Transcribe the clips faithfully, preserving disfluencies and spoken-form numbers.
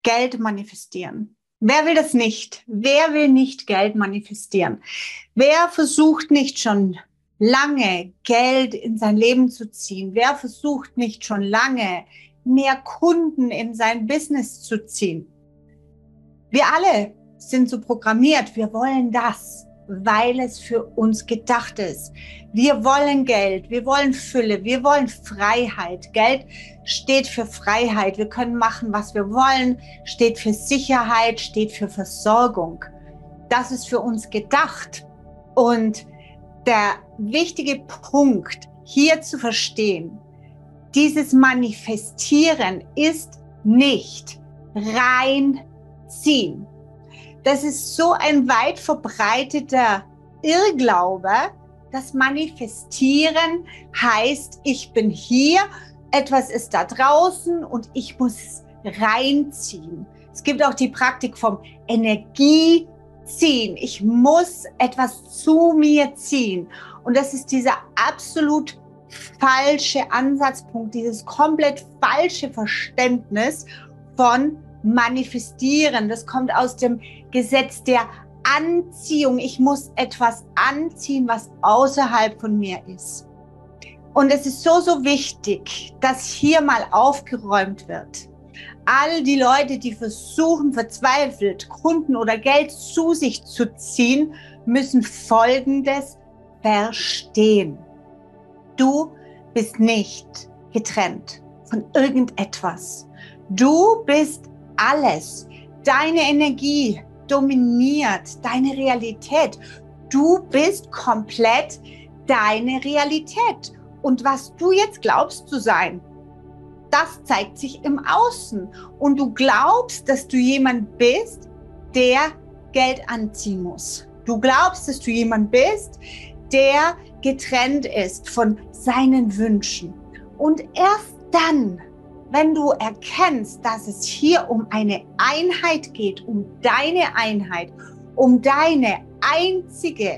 Geld manifestieren. Wer will das nicht? Wer will nicht Geld manifestieren? Wer versucht nicht schon lange Geld in sein Leben zu ziehen? Wer versucht nicht schon lange mehr Kunden in sein Business zu ziehen? Wir alle sind so programmiert. Wir wollen das, weil es für uns gedacht ist. Wir wollen Geld, wir wollen Fülle, wir wollen Freiheit. Geld steht für Freiheit. Wir können machen, was wir wollen, steht für Sicherheit, steht für Versorgung. Das ist für uns gedacht. Und der wichtige Punkt hier zu verstehen, dieses Manifestieren ist nicht reinziehen. Das ist so ein weit verbreiteter Irrglaube, dass Manifestieren heißt, ich bin hier, etwas ist da draußen und ich muss es reinziehen. Es gibt auch die Praktik vom Energieziehen. Ich muss etwas zu mir ziehen. Und das ist dieser absolut falsche Ansatzpunkt, dieses komplett falsche Verständnis von Manifestieren. Das kommt aus dem Gesetz der Anziehung. Ich muss etwas anziehen, was außerhalb von mir ist. Und es ist so, so wichtig, dass hier mal aufgeräumt wird. All die Leute, die versuchen, verzweifelt Kunden oder Geld zu sich zu ziehen, müssen Folgendes verstehen. Du bist nicht getrennt von irgendetwas. Du bist alles. Deine Energie dominiert deine Realität. Du bist komplett deine Realität. Und was du jetzt glaubst zu sein, das zeigt sich im Außen. Und du glaubst, dass du jemand bist, der Geld anziehen muss. Du glaubst, dass du jemand bist, der getrennt ist von seinen Wünschen. Und erst dann, wenn du erkennst, dass es hier um eine Einheit geht, um deine Einheit, um deine einzige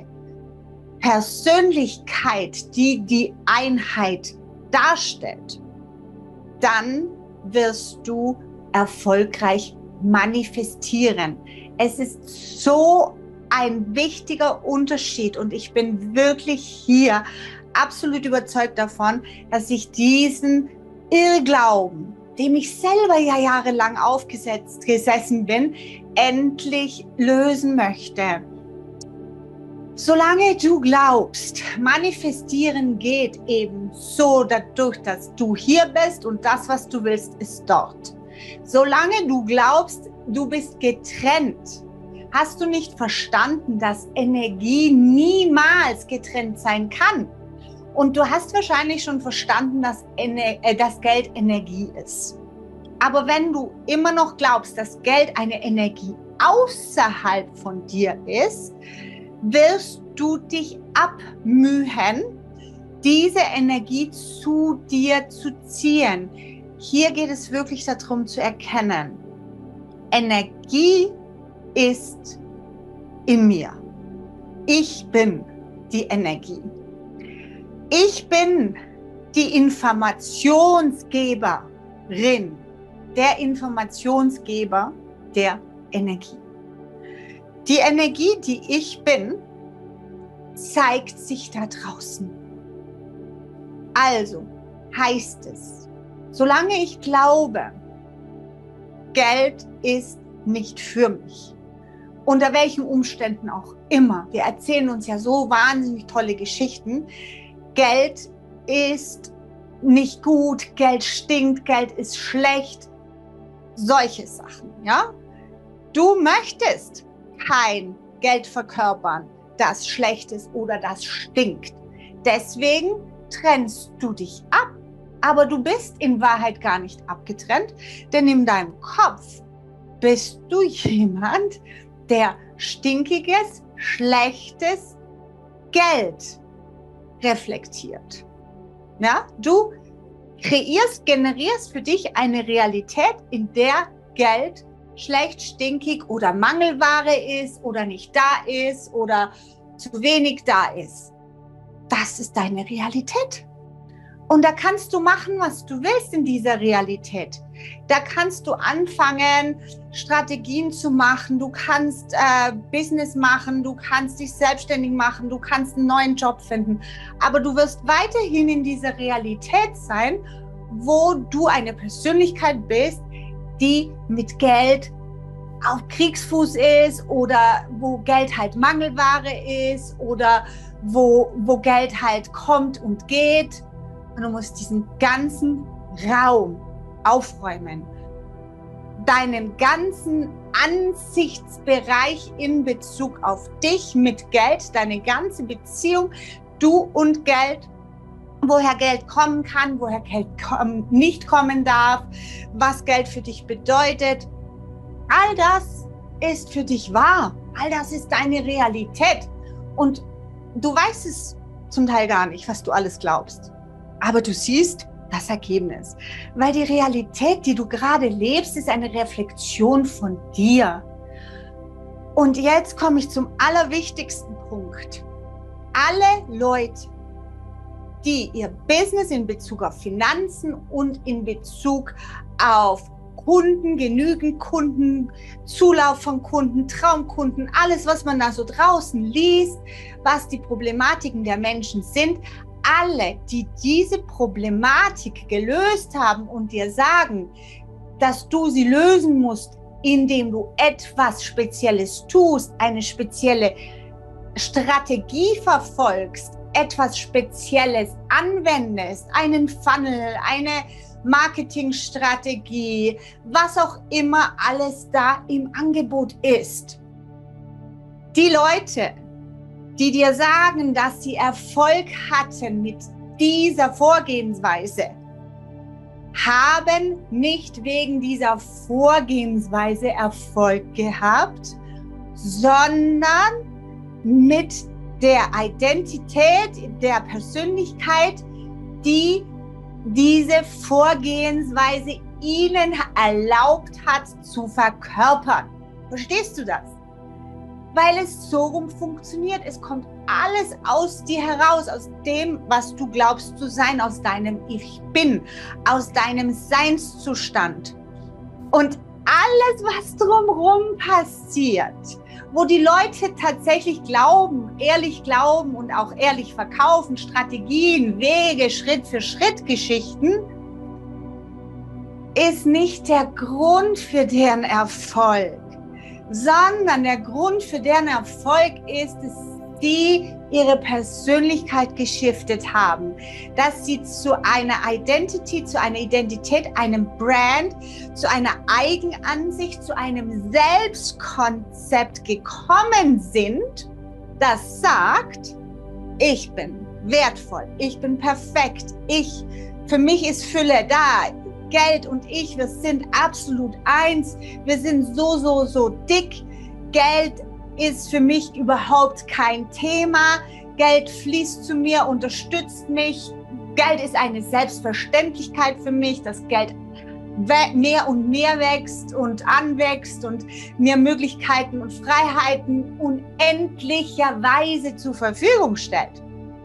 Persönlichkeit, die die Einheit darstellt, dann wirst du erfolgreich manifestieren. Es ist so ein wichtiger Unterschied und ich bin wirklich hier absolut überzeugt davon, dass ich diesen Irrglauben, dem ich selber ja jahrelang aufgesetzt gesessen bin, endlich lösen möchte. Solange du glaubst, manifestieren geht eben so dadurch, dass du hier bist und das, was du willst, ist dort. Solange du glaubst, du bist getrennt, hast du nicht verstanden, dass Energie niemals getrennt sein kann. Und du hast wahrscheinlich schon verstanden, dass, Ener- äh, dass Geld Energie ist. Aber wenn du immer noch glaubst, dass Geld eine Energie außerhalb von dir ist, wirst du dich abmühen, diese Energie zu dir zu ziehen. Hier geht es wirklich darum zu erkennen, Energie ist in mir. Ich bin die Energie. Ich bin die Informationsgeberin, der Informationsgeber der Energie. Die Energie, die ich bin, zeigt sich da draußen. Also heißt es, solange ich glaube, Geld ist nicht für mich, unter welchen Umständen auch immer, wir erzählen uns ja so wahnsinnig tolle Geschichten, Geld ist nicht gut, Geld stinkt, Geld ist schlecht, solche Sachen, ja? Du möchtest kein Geld verkörpern, das schlecht ist oder das stinkt. Deswegen trennst du dich ab. Aber du bist in Wahrheit gar nicht abgetrennt, denn in deinem Kopf bist du jemand, der stinkiges, schlechtes Geld reflektiert. Ja? Du kreierst, generierst für dich eine Realität, in der Geld schlecht, stinkig oder Mangelware ist oder nicht da ist oder zu wenig da ist. Das ist deine Realität. Und da kannst du machen, was du willst in dieser Realität. Da kannst du anfangen, Strategien zu machen, du kannst äh, Business machen, du kannst dich selbstständig machen, du kannst einen neuen Job finden. Aber du wirst weiterhin in dieser Realität sein, wo du eine Persönlichkeit bist, die mit Geld auf Kriegsfuß ist oder wo Geld halt Mangelware ist oder wo, wo Geld halt kommt und geht. Und du musst diesen ganzen Raum aufräumen. Deinen ganzen Ansichtsbereich in Bezug auf dich mit Geld, deine ganze Beziehung, du und Geld, woher Geld kommen kann, woher Geld kom- nicht kommen darf, was Geld für dich bedeutet. All das ist für dich wahr. All das ist deine Realität. Und du weißt es zum Teil gar nicht, was du alles glaubst. Aber du siehst das Ergebnis. Weil die Realität, die du gerade lebst, ist eine Reflexion von dir. Und jetzt komme ich zum allerwichtigsten Punkt. Alle Leute, die ihr Business in Bezug auf Finanzen und in Bezug auf Kunden, genügend Kunden, Zulauf von Kunden, Traumkunden, alles, was man da so draußen liest, was die Problematiken der Menschen sind, alle, die diese Problematik gelöst haben und dir sagen, dass du sie lösen musst, indem du etwas Spezielles tust, eine spezielle Strategie verfolgst, etwas Spezielles anwendest, einen Funnel, eine Marketingstrategie, was auch immer alles da im Angebot ist. Die Leute, die dir sagen, dass sie Erfolg hatten mit dieser Vorgehensweise, haben nicht wegen dieser Vorgehensweise Erfolg gehabt, sondern mit der Identität, der Persönlichkeit, die diese Vorgehensweise ihnen erlaubt hat zu verkörpern. Verstehst du das? Weil es so rum funktioniert. Es kommt alles aus dir heraus, aus dem, was du glaubst zu sein, aus deinem Ich Bin, aus deinem Seinszustand. Und alles, was drumherum passiert, wo die Leute tatsächlich glauben, ehrlich glauben und auch ehrlich verkaufen, Strategien, Wege, Schritt für Schritt Geschichten, ist nicht der Grund für deren Erfolg, sondern der Grund für deren Erfolg ist, dass sie ihre Persönlichkeit geschiftet haben, dass sie zu einer Identity, zu einer Identität, einem Brand, zu einer Eigenansicht, zu einem Selbstkonzept gekommen sind, das sagt, ich bin wertvoll, ich bin perfekt, ich, für mich ist Fülle da, Geld und ich, wir sind absolut eins, wir sind so, so, so dick, Geld ist für mich überhaupt kein Thema. Geld fließt zu mir, unterstützt mich. Geld ist eine Selbstverständlichkeit für mich, dass Geld mehr und mehr wächst und anwächst und mir Möglichkeiten und Freiheiten unendlicherweise zur Verfügung stellt.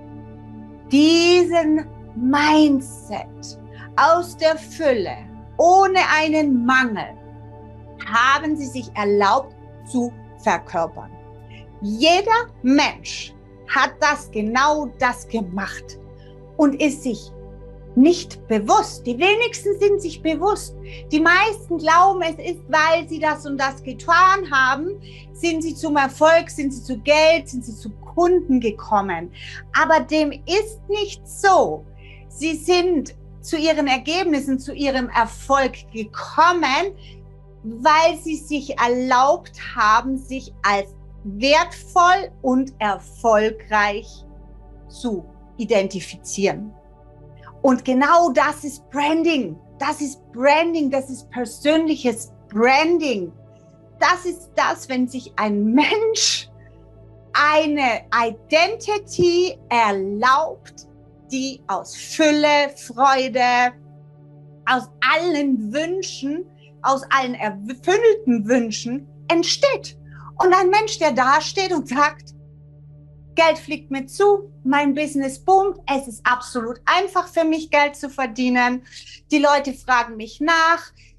Diesen Mindset aus der Fülle, ohne einen Mangel, haben sie sich erlaubt zu verkörpern. Jeder Mensch hat das genau das gemacht und ist sich nicht bewusst. Die wenigsten sind sich bewusst. Die meisten glauben, es ist, weil sie das und das getan haben, sind sie zum Erfolg, sind sie zu Geld, sind sie zu Kunden gekommen. Aber dem ist nicht so. Sie sind zu ihren Ergebnissen, zu ihrem Erfolg gekommen, weil sie sich erlaubt haben, sich als wertvoll und erfolgreich zu identifizieren. Und genau das ist Branding. Das ist Branding, das ist persönliches Branding. Das ist das, wenn sich ein Mensch eine Identity erlaubt, die aus Fülle, Freude, aus allen Wünschen, aus allen erfüllten Wünschen entsteht. Und ein Mensch, der da steht und sagt, Geld fliegt mir zu, mein Business boomt, es ist absolut einfach für mich, Geld zu verdienen. Die Leute fragen mich nach,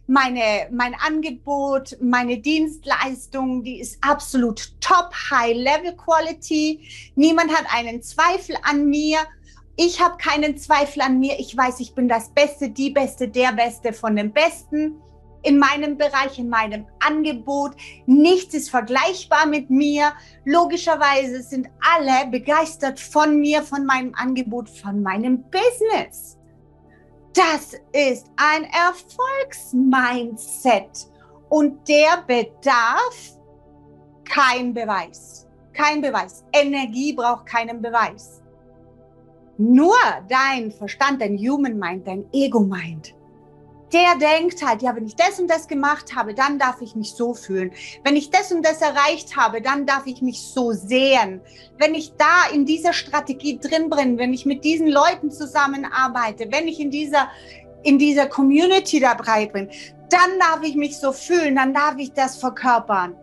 meine, mein Angebot, meine Dienstleistung, die ist absolut top, High-Level-Quality. Niemand hat einen Zweifel an mir. Ich habe keinen Zweifel an mir. Ich weiß, ich bin das Beste, die Beste, der Beste von dem Besten in meinem Bereich, in meinem Angebot. Nichts ist vergleichbar mit mir. Logischerweise sind alle begeistert von mir, von meinem Angebot, von meinem Business. Das ist ein Erfolgsmindset und der bedarf kein Beweis. Kein Beweis. Energie braucht keinen Beweis. Nur dein Verstand, dein Human Mind, dein Ego Mind, der denkt halt, ja, wenn ich das und das gemacht habe, dann darf ich mich so fühlen. Wenn ich das und das erreicht habe, dann darf ich mich so sehen. Wenn ich da in dieser Strategie drin bin, wenn ich mit diesen Leuten zusammenarbeite, wenn ich in dieser, in dieser Community dabei bin, dann darf ich mich so fühlen, dann darf ich das verkörpern.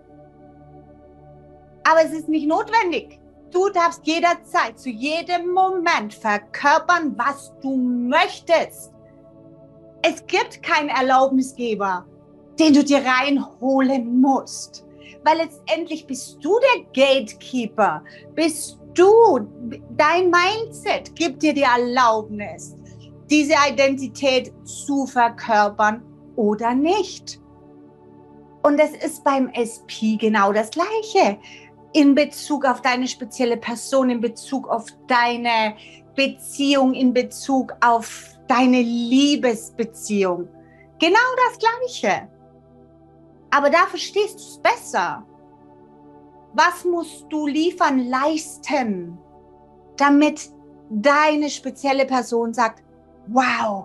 Aber es ist nicht notwendig. Du darfst jederzeit, zu jedem Moment verkörpern, was du möchtest. Es gibt keinen Erlaubnisgeber, den du dir reinholen musst. Weil letztendlich bist du der Gatekeeper. Bist du, dein Mindset gibt dir die Erlaubnis, diese Identität zu verkörpern oder nicht. Und es ist beim S P genau das Gleiche. In Bezug auf deine spezielle Person, in Bezug auf deine Beziehung, in Bezug auf deine Liebesbeziehung. Genau das Gleiche. Aber da verstehst du es besser. Was musst du liefern, leisten, damit deine spezielle Person sagt, wow,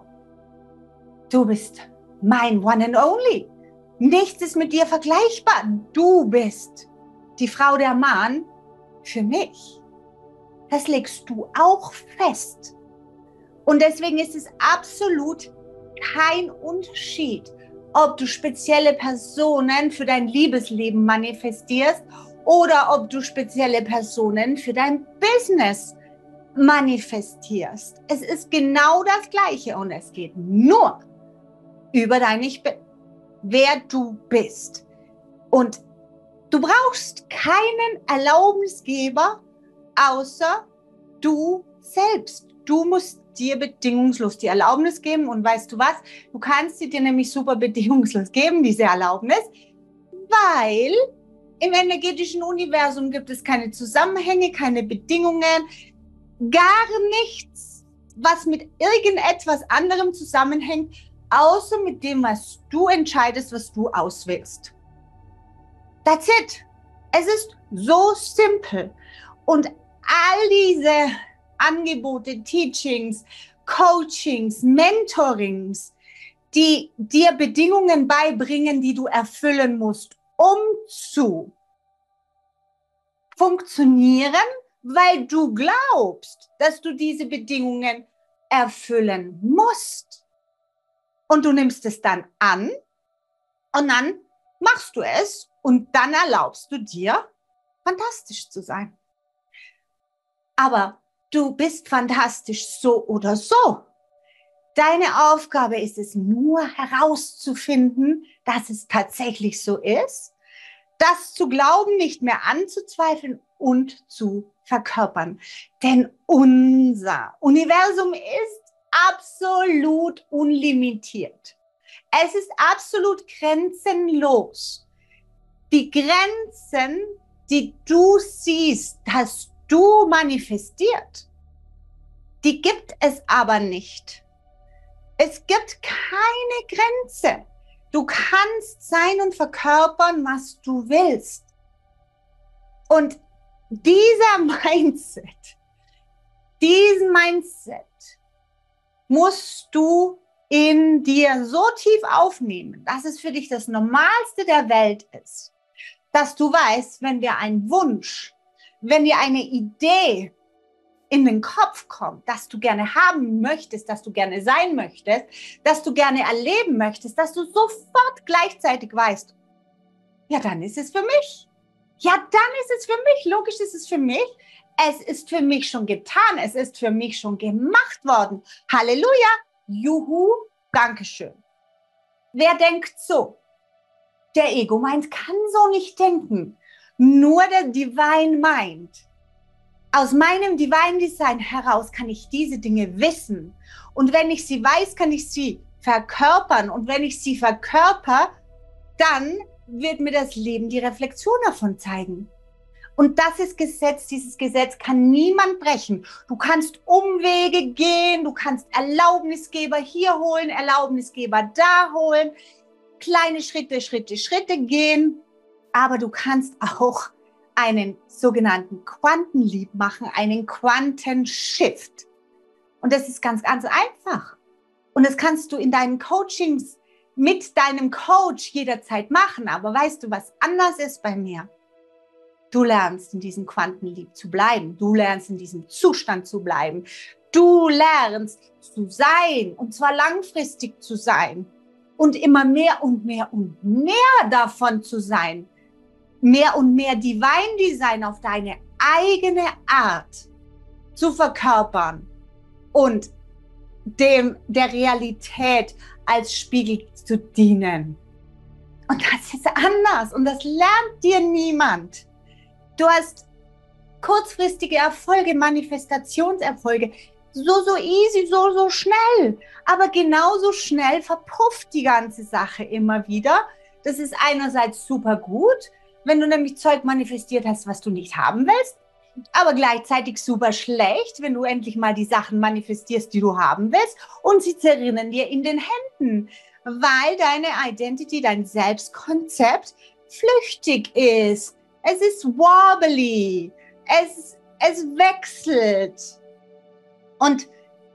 du bist mein One and Only. Nichts ist mit dir vergleichbar. Du bist die Frau, der Mann für mich. Das legst du auch fest. Und deswegen ist es absolut kein Unterschied, ob du spezielle Personen für dein Liebesleben manifestierst oder ob du spezielle Personen für dein Business manifestierst. Es ist genau das Gleiche und es geht nur über dein Ich Bin, wer du bist. Und du brauchst keinen Erlaubnisgeber außer du selbst. Du musst dir bedingungslos die Erlaubnis geben und weißt du was? Du kannst sie dir nämlich super bedingungslos geben, diese Erlaubnis, weil im energetischen Universum gibt es keine Zusammenhänge, keine Bedingungen, gar nichts, was mit irgendetwas anderem zusammenhängt, außer mit dem, was du entscheidest, was du auswählst. That's it. Es ist so simpel. Und all diese Angebote, Teachings, Coachings, Mentorings, die dir Bedingungen beibringen, die du erfüllen musst, um zu funktionieren, weil du glaubst, dass du diese Bedingungen erfüllen musst. Und du nimmst es dann an und dann machst du es und dann erlaubst du dir, fantastisch zu sein. Aber du bist fantastisch so oder so. Deine Aufgabe ist es nur herauszufinden, dass es tatsächlich so ist, das zu glauben, nicht mehr anzuzweifeln und zu verkörpern. Denn unser Universum ist absolut unlimitiert. Es ist absolut grenzenlos. Die Grenzen, die du siehst, hast du manifestiert. Die gibt es aber nicht. Es gibt keine Grenze. Du kannst sein und verkörpern, was du willst. Und dieser Mindset, diesen Mindset musst du in dir so tief aufnehmen, dass es für dich das Normalste der Welt ist, dass du weißt, wenn dir ein Wunsch, wenn dir eine Idee in den Kopf kommt, dass du gerne haben möchtest, dass du gerne sein möchtest, dass du gerne erleben möchtest, dass du sofort gleichzeitig weißt, ja, dann ist es für mich. Ja, dann ist es für mich. Logisch ist es für mich. Es ist für mich schon getan. Es ist für mich schon gemacht worden. Halleluja. Juhu. Dankeschön. wer denkt so? Der Ego-Mind kann so nicht denken. Nur der Divine Mind. Aus meinem Divine Design heraus kann ich diese Dinge wissen. Und wenn ich sie weiß, kann ich sie verkörpern. Und wenn ich sie verkörper, dann wird mir das Leben die Reflexion davon zeigen. Und das ist Gesetz. Dieses Gesetz kann niemand brechen. Du kannst Umwege gehen, du kannst Erlaubnisgeber hier holen, Erlaubnisgeber da holen, kleine Schritte, Schritte, Schritte gehen. Aber du kannst auch einen sogenannten Quantenleap machen, einen Quantenshift. Und das ist ganz, ganz einfach. Und das kannst du in deinen Coachings mit deinem Coach jederzeit machen. Aber weißt du, was anders ist bei mir? Du lernst in diesem Quantenleap zu bleiben. Du lernst in diesem Zustand zu bleiben. Du lernst zu sein, und zwar langfristig zu sein. Und immer mehr und mehr und mehr davon zu sein. Mehr und mehr Divine Design auf deine eigene Art zu verkörpern und dem der Realität als Spiegel zu dienen. Und das ist anders und das lernt dir niemand. Du hast kurzfristige Erfolge, Manifestationserfolge, so, so easy, so, so schnell. Aber genauso schnell verpufft die ganze Sache immer wieder. Das ist einerseits super gut, wenn du nämlich Zeug manifestiert hast, was du nicht haben willst, aber gleichzeitig super schlecht, wenn du endlich mal die Sachen manifestierst, die du haben willst, und sie zerrinnen dir in den Händen, weil deine Identity, dein Selbstkonzept flüchtig ist. Es ist wobbly, es, es wechselt. Und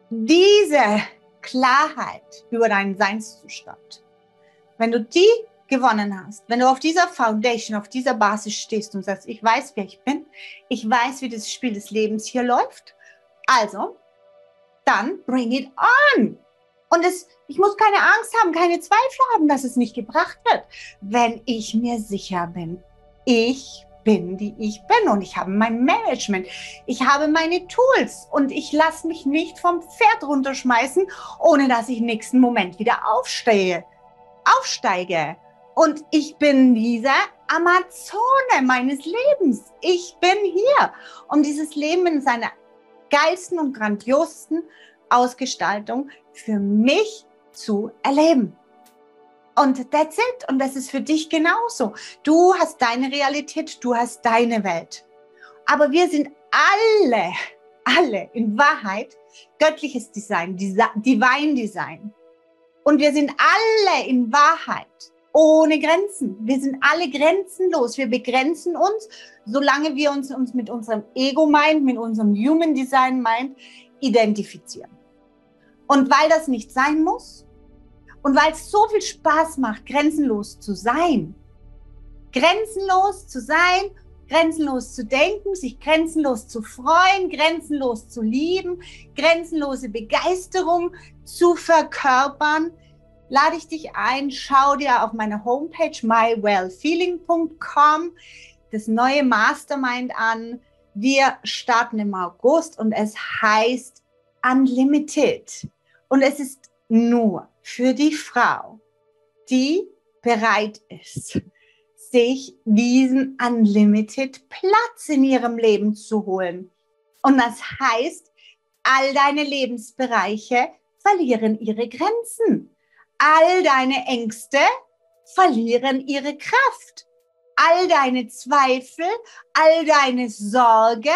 diese Klarheit über deinen Seinszustand, wenn du die gewonnen hast, wenn du auf dieser Foundation, auf dieser Basis stehst und sagst, ich weiß, wer ich bin, ich weiß, wie das Spiel des Lebens hier läuft, also, dann bring it on. Und es, ich muss keine Angst haben, keine Zweifel haben, dass es nicht gebracht wird, wenn ich mir sicher bin, ich bin, die ich bin, und ich habe mein Management, ich habe meine Tools und ich lasse mich nicht vom Pferd runterschmeißen, ohne dass ich im nächsten Moment wieder aufstehe, aufsteige. Und ich bin diese Amazone meines Lebens. Ich bin hier, um dieses Leben in seiner geilsten und grandiosesten Ausgestaltung für mich zu erleben. Und that's it. Und das ist für dich genauso. Du hast deine Realität, du hast deine Welt. Aber wir sind alle, alle in Wahrheit göttliches Design, Divine Design. Und wir sind alle in Wahrheit ohne Grenzen. Wir sind alle grenzenlos. Wir begrenzen uns, solange wir uns, uns mit unserem Ego-Mind, mit unserem Human Design-Mind identifizieren. Und weil das nicht sein muss und weil es so viel Spaß macht, grenzenlos zu sein, grenzenlos zu sein, grenzenlos zu denken, sich grenzenlos zu freuen, grenzenlos zu lieben, grenzenlose Begeisterung zu verkörpern, lade ich dich ein, schau dir auf meiner Homepage my well feeling punkt com das neue Mastermind an. Wir starten im August und es heißt Unlimited. Und es ist nur für die Frau, die bereit ist, sich diesen Unlimited Platz in ihrem Leben zu holen. Und das heißt, all deine Lebensbereiche verlieren ihre Grenzen. All deine Ängste verlieren ihre Kraft. All deine Zweifel, all deine Sorgen,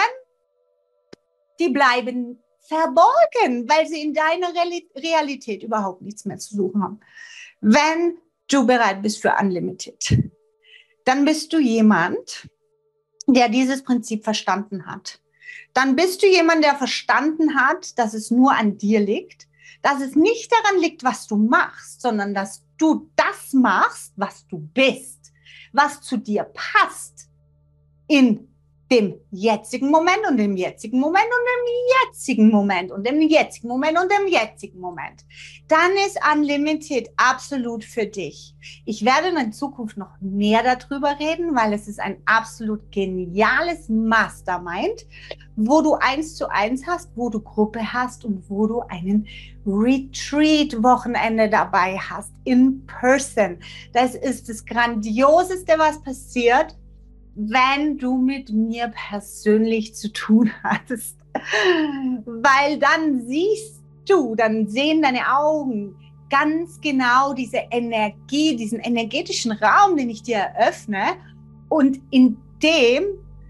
die bleiben verborgen, weil sie in deiner Realität überhaupt nichts mehr zu suchen haben. Wenn du bereit bist für Unlimited, dann bist du jemand, der dieses Prinzip verstanden hat. Dann bist du jemand, der verstanden hat, dass es nur an dir liegt, dass es nicht daran liegt, was du machst, sondern dass du das machst, was du bist, was zu dir passt in dem jetzigen Moment und dem jetzigen Moment und dem jetzigen Moment und dem jetzigen Moment und dem jetzigen Moment. Dann ist Unlimited absolut für dich. Ich werde in Zukunft noch mehr darüber reden, weil es ist ein absolut geniales Mastermind, wo du eins zu eins hast, wo du Gruppe hast und wo du einen Retreat-Wochenende dabei hast, in person. Das ist das Grandioseste, was passiert, wenn du mit mir persönlich zu tun hattest. Weil dann siehst du, dann sehen deine Augen ganz genau diese Energie, diesen energetischen Raum, den ich dir eröffne. Und in dem,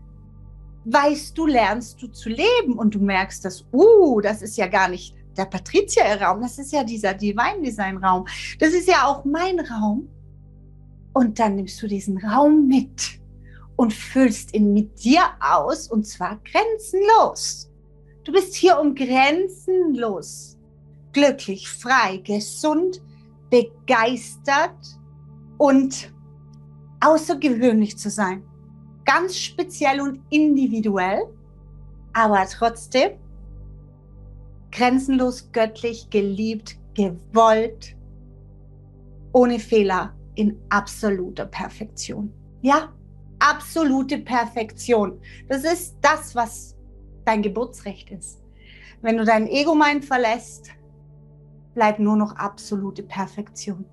weißt du, lernst du zu leben und du merkst, dass, uh, das ist ja gar nicht der Patricia-Raum, das ist ja dieser Divine Design-Raum. Das ist ja auch mein Raum. Und dann nimmst du diesen Raum mit und füllst ihn mit dir aus, und zwar grenzenlos. Du bist hier, um grenzenlos, glücklich, frei, gesund, begeistert und außergewöhnlich zu sein. Ganz speziell und individuell, aber trotzdem grenzenlos, göttlich, geliebt, gewollt, ohne Fehler, in absoluter Perfektion. Ja? Absolute Perfektion. Das ist das, was dein Geburtsrecht ist. Wenn du dein Ego-Mind verlässt, bleibt nur noch absolute Perfektion.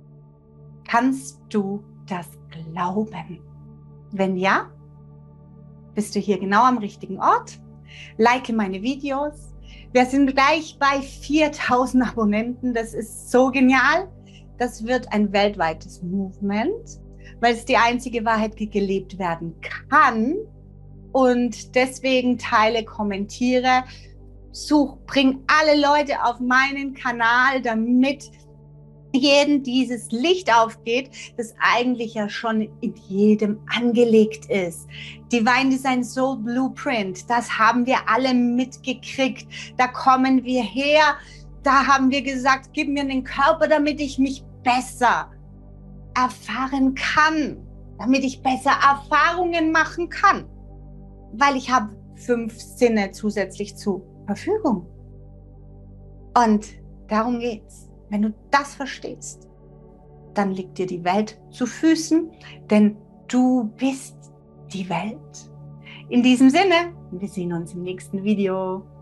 Kannst du das glauben? Wenn ja, bist du hier genau am richtigen Ort. Like meine Videos. Wir sind gleich bei viertausend Abonnenten. Das ist so genial. Das wird ein weltweites Movement, weil es die einzige Wahrheit, die gelebt werden kann. Und deswegen teile, kommentiere, such, bring alle Leute auf meinen Kanal, damit jedem dieses Licht aufgeht, das eigentlich ja schon in jedem angelegt ist. Divine Design Soul Blueprint, das haben wir alle mitgekriegt. Da kommen wir her, da haben wir gesagt, gib mir den Körper, damit ich mich besser erfahren kann, damit ich besser Erfahrungen machen kann, weil ich habe fünf Sinne zusätzlich zur Verfügung. Und darum geht's. Wenn du das verstehst, dann liegt dir die Welt zu Füßen, denn du bist die Welt. In diesem Sinne, wir sehen uns im nächsten Video.